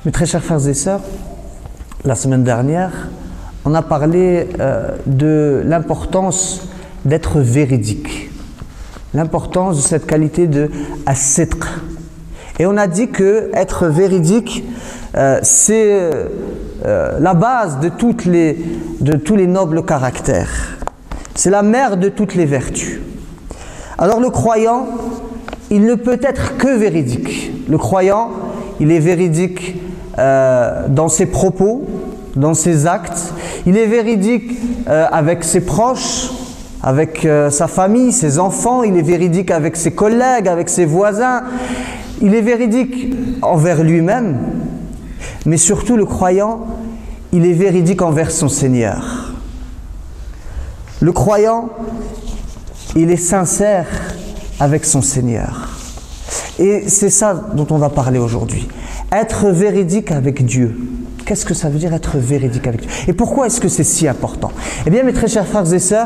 Mes très chers frères et sœurs, la semaine dernière, on a parlé de l'importance d'être véridique, l'importance de cette qualité de as-sidq. Et on a dit que être véridique, c'est la base de tous les nobles caractères. C'est la mère de toutes les vertus. Alors le croyant, il ne peut être que véridique. Le croyant, il est véridique dans ses propos, dans ses actes. Il est véridique avec ses proches, avec sa famille, ses enfants. Il est véridique avec ses collègues, avec ses voisins. Il est véridique envers lui-même. Mais surtout, le croyant, il est véridique envers son Seigneur. Le croyant, il est sincère avec son Seigneur. Et c'est ça dont on va parler aujourd'hui. Être véridique avec Dieu. Qu'est-ce que ça veut dire être véridique avec Dieu? Et pourquoi est-ce que c'est si important? Eh bien, mes très chers frères et sœurs,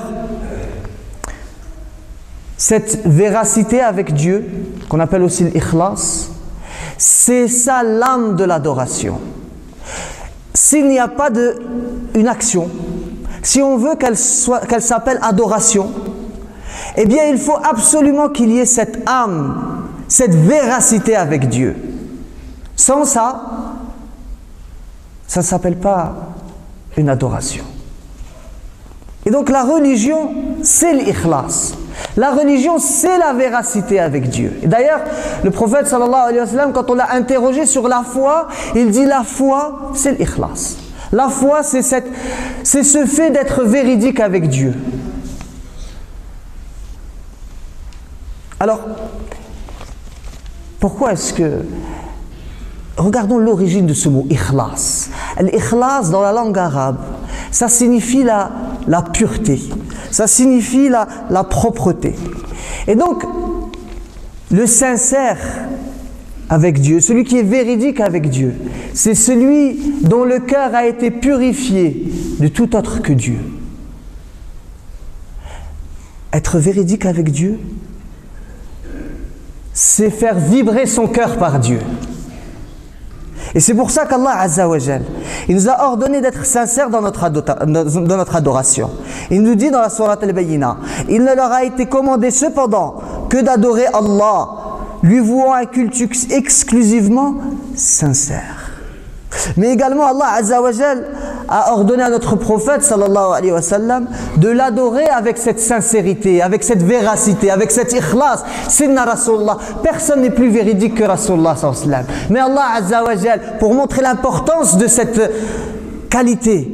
cette véracité avec Dieu, qu'on appelle aussi l'ikhlas, c'est ça l'âme de l'adoration. S'il n'y a pas une action, si on veut qu'elle s'appelle adoration, eh bien il faut absolument qu'il y ait cette âme, cette véracité avec Dieu. Sans ça, ça ne s'appelle pas une adoration. Et donc la religion, c'est l'ikhlas. La religion, c'est la véracité avec Dieu. Et d'ailleurs, le prophète sallallahu alayhi wa sallam, quand on l'a interrogé sur la foi, il dit la foi, c'est l'ikhlas. La foi, c'est ce fait d'être véridique avec Dieu. Alors, pourquoi est-ce que... Regardons l'origine de ce mot, ikhlas. L'ikhlas, dans la langue arabe, ça signifie la pureté. Ça signifie la propreté. Et donc, le sincère avec Dieu, celui qui est véridique avec Dieu, c'est celui dont le cœur a été purifié de tout autre que Dieu. Être véridique avec Dieu, c'est faire vibrer son cœur par Dieu. Et c'est pour ça qu'Allah Azza wa Jal, il nous a ordonné d'être sincères dans notre adoration. Il nous dit dans la sourate Al-Bayyina, il ne leur a été commandé cependant que d'adorer Allah, lui vouant un culte exclusivement sincère. Mais également Allah Azza wa Jal a ordonné à notre prophète sallallahu alayhi wa sallam de l'adorer avec cette sincérité, avec cette véracité, avec cet ikhlas. Sidna Rasulullah, personne n'est plus véridique que Rasulullah sallallahu alayhi wa sallam. Mais Allah Azza wa Jal, pour montrer l'importance de cette qualité,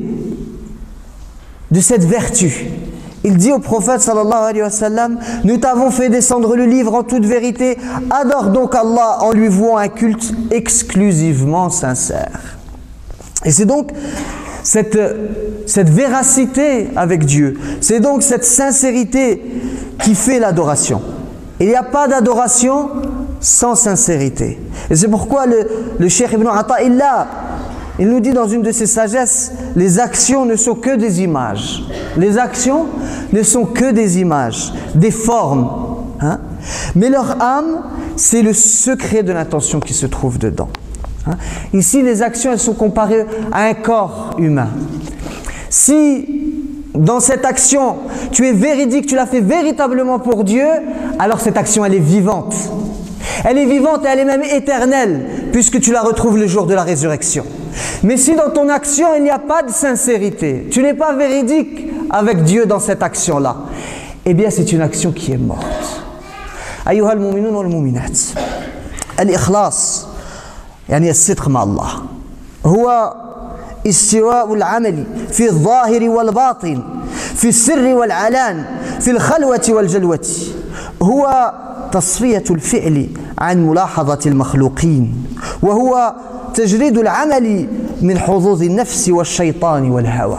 de cette vertu, il dit au prophète sallallahu alayhi wa sallam, nous t'avons fait descendre le livre en toute vérité, adore donc Allah en lui vouant un culte exclusivement sincère. Et c'est donc cette véracité avec Dieu, c'est donc cette sincérité qui fait l'adoration. Il n'y a pas d'adoration sans sincérité. Et c'est pourquoi le Cheikh Ibn Ata'illah, il nous dit dans une de ses sagesses, les actions ne sont que des images. Les actions ne sont que des images, des formes. Hein? Mais leur âme, c'est le secret de l'intention qui se trouve dedans. Hein? Ici, les actions, elles sont comparées à un corps humain. Si dans cette action, tu es véridique, tu l'as fait véritablement pour Dieu, alors cette action, elle est vivante. Elle est vivante et elle est même éternelle, puisque tu la retrouves le jour de la résurrection. Mais si dans ton action, il n'y a pas de sincérité, tu n'es pas véridique avec Dieu dans cette action-là, eh bien c'est une action qui est morte. Ayyuhal mu'minun wal mu'minat. Al-ikhlas, yani as-sidq ma Allah. Huwa استواء العمل في الظاهر والباطن في السر والعلان في الخلوة والجلوة هو تصفية الفعل عن ملاحظة المخلوقين وهو تجريد العمل من حظوظ النفس والشيطان والهوى.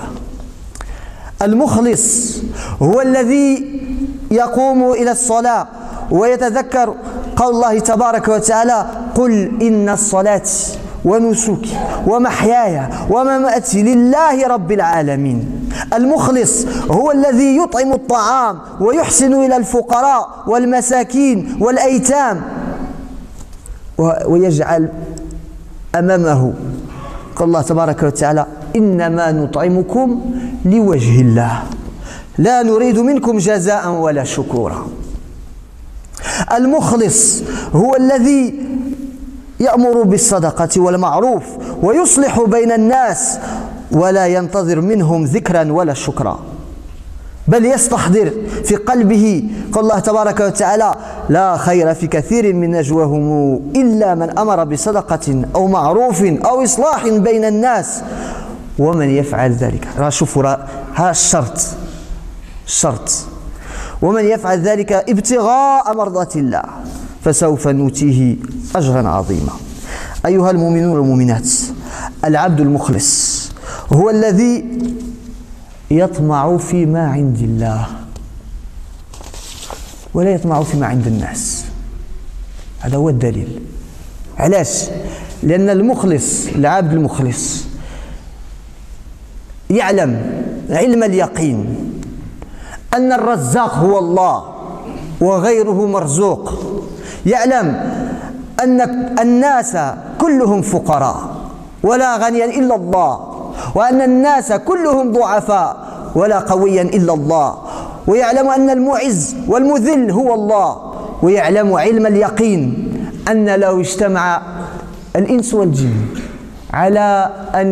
المخلص هو الذي يقوم إلى الصلاة ويتذكر قول الله تبارك وتعالى قل إن الصلاة ونسكي ومحياي ومماتي لله رب العالمين. المخلص هو الذي يطعم الطعام ويحسن إلى الفقراء والمساكين والأيتام ويجعل أمامه قال الله تبارك وتعالى إنما نطعمكم لوجه الله لا نريد منكم جزاء ولا شكورا. المخلص هو الذي يأمر بالصدقة والمعروف ويصلح بين الناس ولا ينتظر منهم ذكرا ولا شكرا، بل يستحضر في قلبه قال الله تبارك وتعالى لا خير في كثير من نجواهم إلا من أمر بصدقة أو معروف أو إصلاح بين الناس ومن يفعل ذلك. شوفوا ها الشرط ومن يفعل ذلك ابتغاء مرضات الله فسوف نؤتيه أجرا عظيما. أيها المؤمنون والمؤمنات، العبد المخلص هو الذي يطمع فيما عند الله ولا يطمع فيما عند الناس. هذا هو الدليل. علاش؟ لأن المخلص العبد المخلص يعلم علم اليقين أن الرزاق هو الله وغيره مرزوق، يعلم أن الناس كلهم فقراء ولا غنيا إلا الله، وأن الناس كلهم ضعفاء ولا قويا إلا الله، ويعلم أن المعز والمذل هو الله، ويعلم علم اليقين أن لو اجتمع الإنس والجن على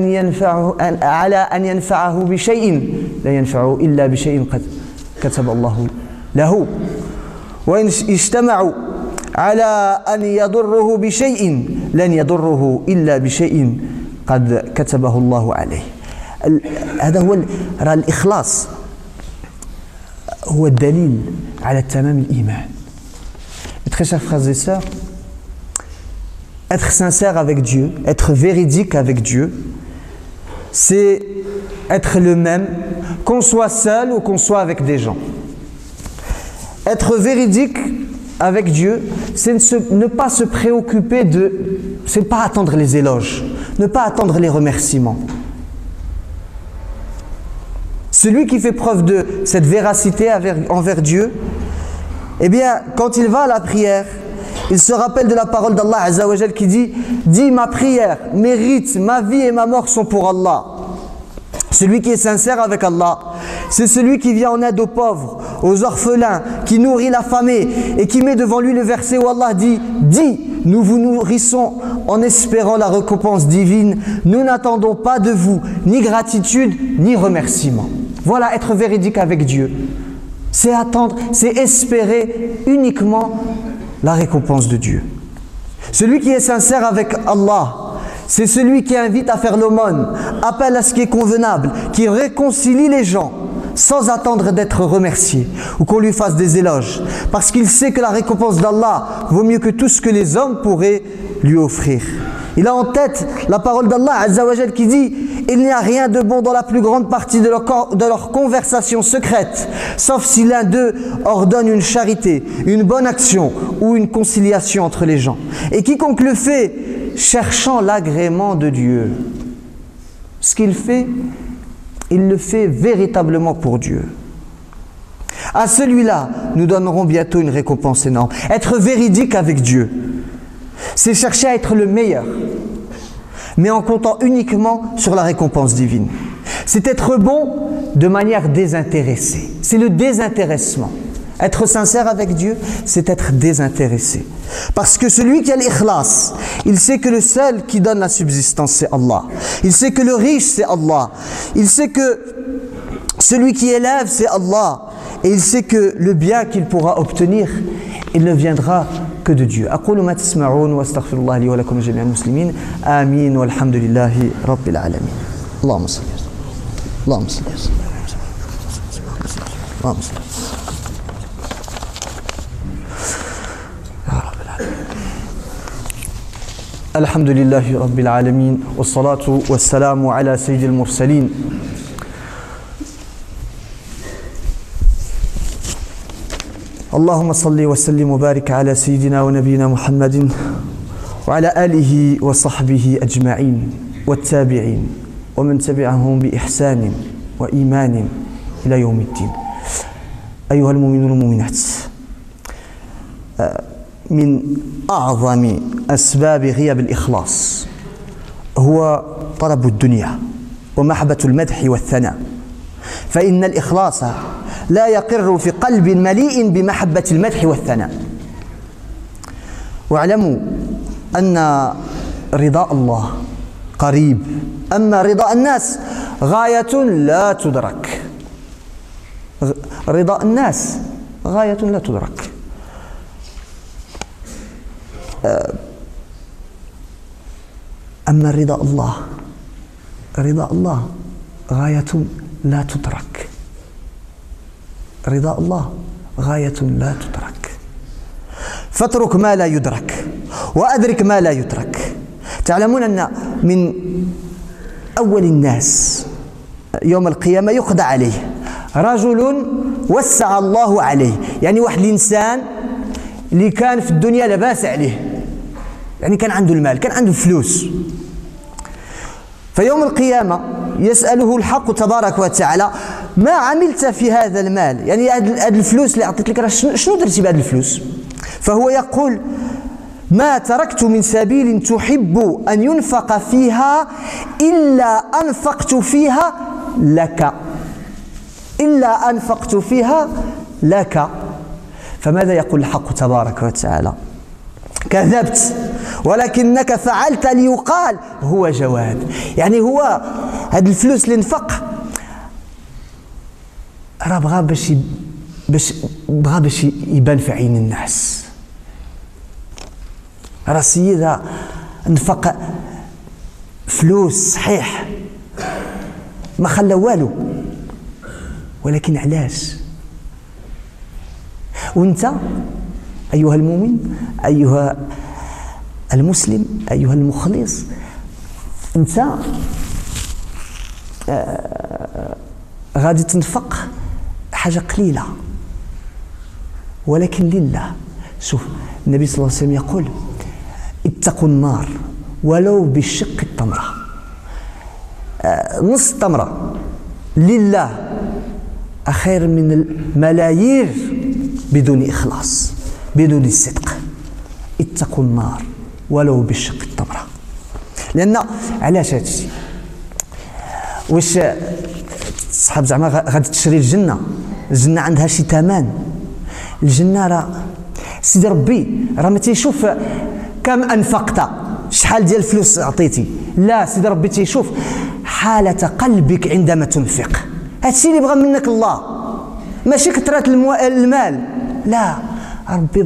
أن ينفعه بشيء لا ينفعه إلا بشيء قد كتب الله له، وإن اجتمعوا على أن يضره بشيء لن يضره إلا بشيء قد كتبه الله عليه. هذا هو الإخلاص، هو الدليل على تمام الإيمان. Très chers frères et sœurs, être sincère avec Dieu, être véridique avec Dieu, c'est être le même, qu'on soit seul ou qu'on soit avec des gens. Être véridique avec Dieu, c'est ne pas se préoccuper c'est pas attendre les éloges, ne pas attendre les remerciements. Celui qui fait preuve de cette véracité envers Dieu, eh bien, quand il va à la prière, il se rappelle de la parole d'Allah Azza wa Jal qui dit « Dis ma prière, mes rites, ma vie et ma mort sont pour Allah ». Celui qui est sincère avec Allah, c'est celui qui vient en aide aux pauvres, aux orphelins, qui nourrit l'affamé et qui met devant lui le verset où Allah dit « Dis, nous vous nourrissons en espérant la récompense divine, nous n'attendons pas de vous ni gratitude ni remerciement ». Voilà être véridique avec Dieu. C'est attendre, c'est espérer uniquement la récompense de Dieu. Celui qui est sincère avec Allah, c'est celui qui invite à faire l'aumône, appelle à ce qui est convenable, qui réconcilie les gens sans attendre d'être remercié ou qu'on lui fasse des éloges, parce qu'il sait que la récompense d'Allah vaut mieux que tout ce que les hommes pourraient lui offrir. Il a en tête la parole d'Allah Azza wa Jal qui dit « Il n'y a rien de bon dans la plus grande partie de leur conversation secrète, sauf si l'un d'eux ordonne une charité, une bonne action ou une conciliation entre les gens. Et quiconque le fait, cherchant l'agrément de Dieu. » Ce qu'il fait, il le fait véritablement pour Dieu. À celui-là, nous donnerons bientôt une récompense énorme. Être véridique avec Dieu, c'est chercher à être le meilleur, mais en comptant uniquement sur la récompense divine. C'est être bon de manière désintéressée. C'est le désintéressement. Être sincère avec Dieu, c'est être désintéressé. Parce que celui qui a l'ikhlas, il sait que le seul qui donne la subsistance, c'est Allah. Il sait que le riche, c'est Allah. Il sait que celui qui élève, c'est Allah. Et il sait que le bien qu'il pourra obtenir, il ne viendra que de Dieu. أقول ما تسمعون واستغفر الله لي ولكم جميع المسلمين آمين والحمد لله رب العالمين. اللهم صل اللهم صل اللهم صل يا رب العالمين. الحمد لله رب العالمين والصلاة والسلام على سيد المرسلين اللهم صل وسلم وبارك على سيدنا ونبينا محمد وعلى آله وصحبه أجمعين والتابعين ومن تبعهم بإحسان وإيمان إلى يوم الدين. أيها المؤمنون والمؤمنات، من أعظم أسباب غياب الإخلاص هو طلب الدنيا ومحبة المدح والثناء، فإن الإخلاص لا يقر في قلب مليء بمحبة المدح والثناء. واعلموا أن رضاء الله قريب، أما رضاء الناس غاية لا تدرك. رضاء الناس غاية لا تدرك. أما رضاء الله، رضاء الله غاية لا تدرك. رضاء الله غاية لا تدرك. فاترك ما لا يدرك وأدرك ما لا يدرك. تعلمون أن من أول الناس يوم القيامة يقضى عليه رجل وسع الله عليه، يعني واحد الإنسان اللي كان في الدنيا لباس عليه، يعني كان عنده المال، كان عنده فلوس. فيوم القيامة يسأله الحق تبارك وتعالى: ما عملت في هذا المال؟ يعني هذه الفلوس اللي أعطيت لك شنو درتي بهذه الفلوس؟ فهو يقول: ما تركت من سبيل تحب أن ينفق فيها إلا أنفقت فيها لك، إلا أنفقت فيها لك. فماذا يقول الحق تبارك وتعالى؟ كذبت ولكنك فعلت ليقال هو جواد. يعني هو هاد الفلوس اللي انفق راه بغى باش يبان في عين الناس. راه السيد انفق فلوس صحيح ما خلى والو، ولكن علاش؟ وانت أيها المؤمن، أيها المسلم، أيها المخلص، أنت غادي تنفق حاجة قليلة ولكن لله. شوف النبي صلى الله عليه وسلم يقول: اتقوا النار ولو بالشق التمرة. نص التمرة لله خير من الملايير بدون إخلاص، بدون الصدق. اتقوا النار ولو بالشق التمرة. لأن علاش هادشي؟ واش صحاب زعما غادي تشري الجنة؟ الجنة عندها شي ثمن. الجنة راه سيدي ربي راه ما تيشوف كم أنفقت، شحال ديال الفلوس عطيتي، لا، سيدي ربي تيشوف حالة قلبك عندما تنفق. هادشي اللي بغى منك الله، ماشي كثرة المال، لا، ربي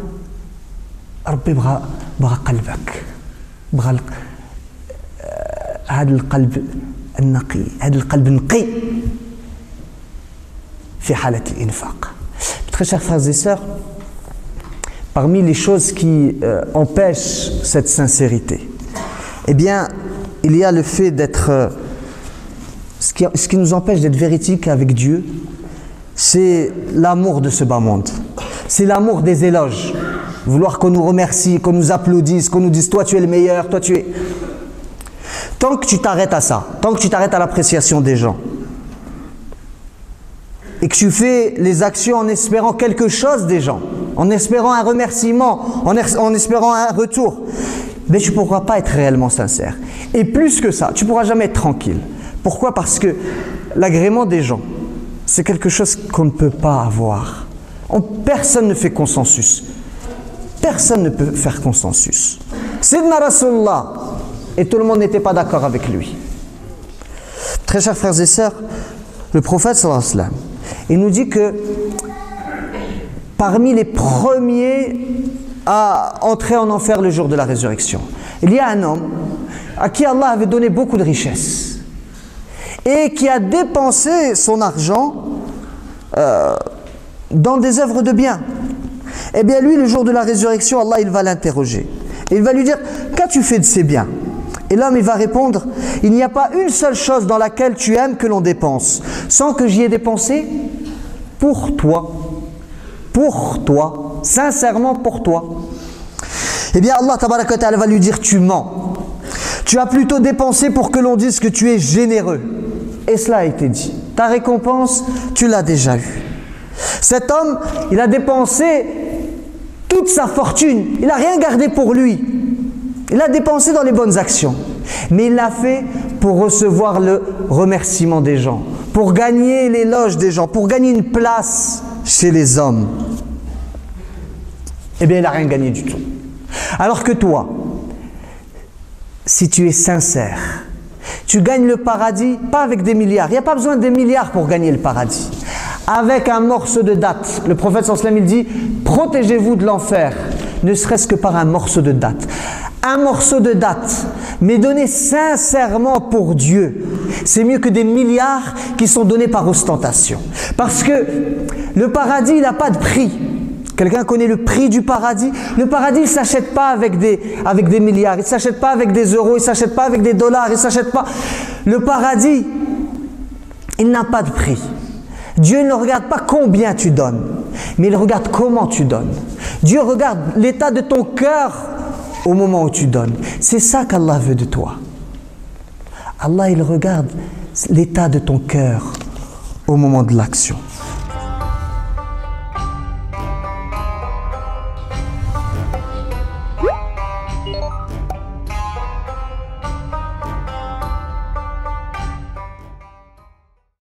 بغى قلبك، بغى هذا القلب النقي، هذا القلب النقي في حالة الإنفاق. Très chers frères et sœurs, parmi les choses qui empêchent cette sincérité, eh bien, il y a le fait d'être, ce qui nous empêche d'être véridique avec Dieu, c'est l'amour de ce bas monde, c'est l'amour des éloges, vouloir qu'on nous remercie, qu'on nous applaudisse, qu'on nous dise toi tu es le meilleur, toi tu es... Tant que tu t'arrêtes à ça, tant que tu t'arrêtes à l'appréciation des gens, et que tu fais les actions en espérant quelque chose des gens, en espérant un remerciement, en espérant un retour, mais tu ne pourras pas être réellement sincère. Et plus que ça, tu ne pourras jamais être tranquille. Pourquoi? Parce que l'agrément des gens, c'est quelque chose qu'on ne peut pas avoir. Personne ne fait consensus. Personne ne peut faire consensus. Sayyidina Rasulullah, et tout le monde n'était pas d'accord avec lui. Très chers frères et sœurs, le prophète sallallahu alayhi wa sallam, il nous dit que parmi les premiers à entrer en enfer le jour de la résurrection, il y a un homme à qui Allah avait donné beaucoup de richesses et qui a dépensé son argent dans des œuvres de bien. Eh bien lui, le jour de la résurrection, Allah il va l'interroger. Il va lui dire: qu'as-tu fait de ces biens? Et l'homme il va répondre: il n'y a pas une seule chose dans laquelle tu aimes que l'on dépense sans que j'y ai dépensé pour toi, sincèrement pour toi. Eh bien Allah tabaraka wa ta'ala va lui dire: tu mens, tu as plutôt dépensé pour que l'on dise que tu es généreux, et cela a été dit, ta récompense tu l'as déjà eue. Cet homme il a dépensé toute sa fortune, il n'a rien gardé pour lui, il a dépensé dans les bonnes actions. Mais il l'a fait pour recevoir le remerciement des gens, pour gagner l'éloge des gens, pour gagner une place chez les hommes. Eh bien, il n'a rien gagné du tout. Alors que toi, si tu es sincère, tu gagnes le paradis, pas avec des milliards. Il n'y a pas besoin des milliards pour gagner le paradis. Avec un morceau de date. Le prophète sallallahu alayhi wa sallam, il dit, protégez-vous de l'enfer, ne serait-ce que par un morceau de date. Un morceau de date, mais donné sincèrement pour Dieu, c'est mieux que des milliards qui sont donnés par ostentation. Parce que le paradis, il n'a pas de prix. Quelqu'un connaît le prix du paradis? Le paradis, il ne s'achète pas avec des milliards, il ne s'achète pas avec des euros, il ne s'achète pas avec des dollars, il ne s'achète pas. Le paradis, il n'a pas de prix. Dieu ne regarde pas combien tu donnes, mais il regarde comment tu donnes. Dieu regarde l'état de ton cœur au moment où tu donnes. C'est ça qu'Allah veut de toi. Allah, il regarde l'état de ton cœur au moment de l'action.